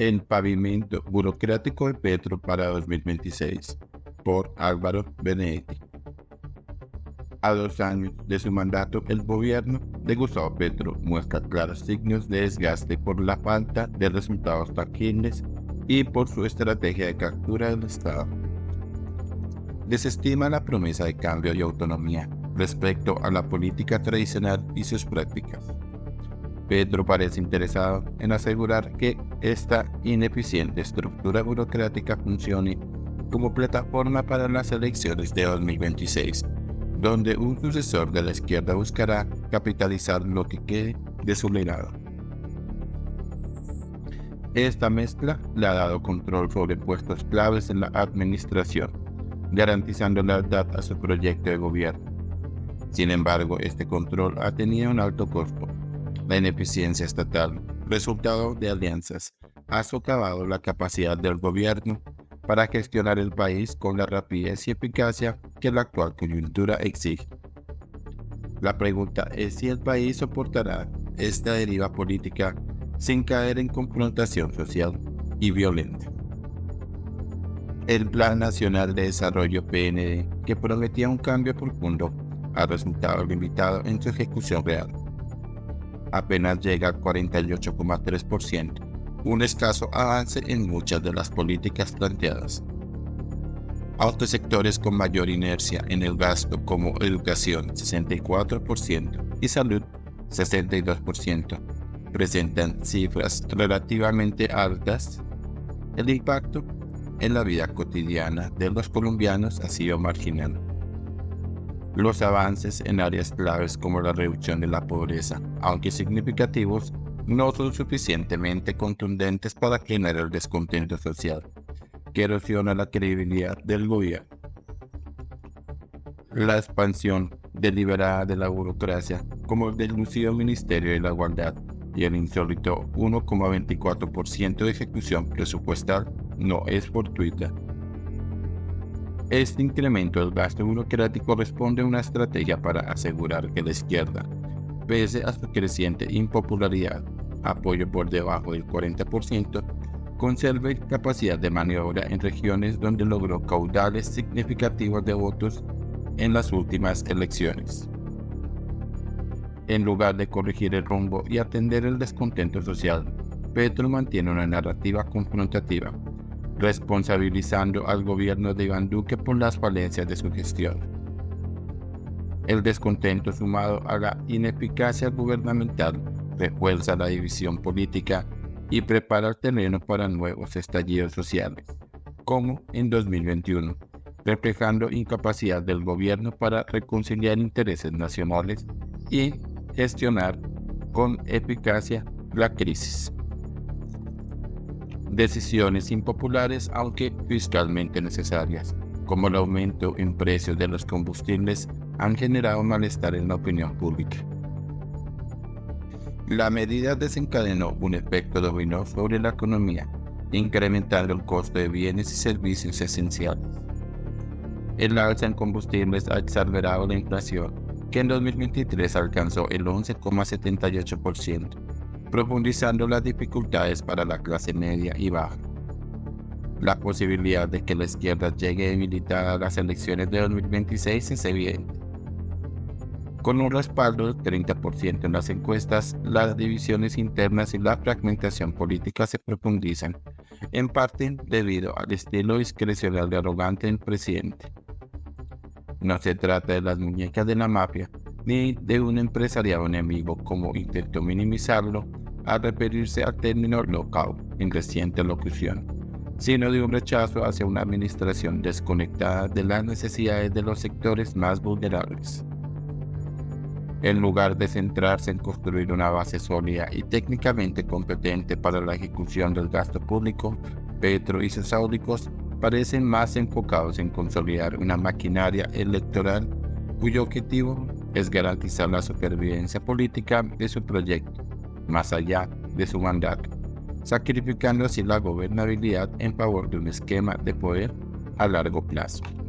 El pavimento burocrático de Petro para 2026, por Álvaro Benedetti. A 2 años de su mandato, el gobierno de Gustavo Petro muestra claros signos de desgaste por la falta de resultados tangibles y por su estrategia de captura del Estado. Desestima la promesa de cambio y autonomía respecto a la política tradicional y sus prácticas. Petro parece interesado en asegurar que esta ineficiente estructura burocrática funcione como plataforma para las elecciones de 2026, donde un sucesor de la izquierda buscará capitalizar lo que quede de su legado. Esta mezcla le ha dado control sobre puestos claves en la administración, garantizando lealtad a su proyecto de gobierno. Sin embargo, este control ha tenido un alto costo. La ineficiencia estatal, resultado de alianzas, ha socavado la capacidad del gobierno para gestionar el país con la rapidez y eficacia que la actual coyuntura exige. La pregunta es si el país soportará esta deriva política sin caer en confrontación social y violenta. El Plan Nacional de Desarrollo PND, que prometía un cambio profundo, ha resultado limitado en su ejecución real. Apenas llega al 48,3%, un escaso avance en muchas de las políticas planteadas. Otros sectores con mayor inercia en el gasto, como educación 64% y salud 62%, presentan cifras relativamente altas. El impacto en la vida cotidiana de los colombianos ha sido marginal. Los avances en áreas claves como la reducción de la pobreza, aunque significativos, no son suficientemente contundentes para frenar el descontento social, que erosiona la credibilidad del gobierno. La expansión deliberada de la burocracia, como el del lucido Ministerio de la Igualdad y el insólito 1,24% de ejecución presupuestal, no es fortuita. Este incremento del gasto burocrático responde a una estrategia para asegurar que la izquierda, pese a su creciente impopularidad, apoyo por debajo del 40%, conserve capacidad de maniobra en regiones donde logró caudales significativos de votos en las últimas elecciones. En lugar de corregir el rumbo y atender el descontento social, Petro mantiene una narrativa confrontativa, responsabilizando al gobierno de Iván Duque por las falencias de su gestión. El descontento sumado a la ineficacia gubernamental refuerza la división política y prepara el terreno para nuevos estallidos sociales, como en 2021, reflejando incapacidad del gobierno para reconciliar intereses nacionales y gestionar con eficacia la crisis. Decisiones impopulares, aunque fiscalmente necesarias, como el aumento en precios de los combustibles, han generado malestar en la opinión pública. La medida desencadenó un efecto dominó sobre la economía, incrementando el costo de bienes y servicios esenciales. El alza en combustibles ha exacerbado la inflación, que en 2023 alcanzó el 11,78%. profundizando las dificultades para la clase media y baja. La posibilidad de que la izquierda llegue debilitada a las elecciones de 2026 es evidente. Con un respaldo del 30% en las encuestas, las divisiones internas y la fragmentación política se profundizan, en parte debido al estilo discrecional y arrogante del presidente. No se trata de las muñecas de la mafia, ni de un empresariado enemigo como intentó minimizarlo al referirse al término lockout en reciente locución, sino de un rechazo hacia una administración desconectada de las necesidades de los sectores más vulnerables. En lugar de centrarse en construir una base sólida y técnicamente competente para la ejecución del gasto público, Petro y sus áudicos parecen más enfocados en consolidar una maquinaria electoral cuyo objetivo es garantizar la supervivencia política de su proyecto, más allá de su mandato, sacrificando así la gobernabilidad en favor de un esquema de poder a largo plazo.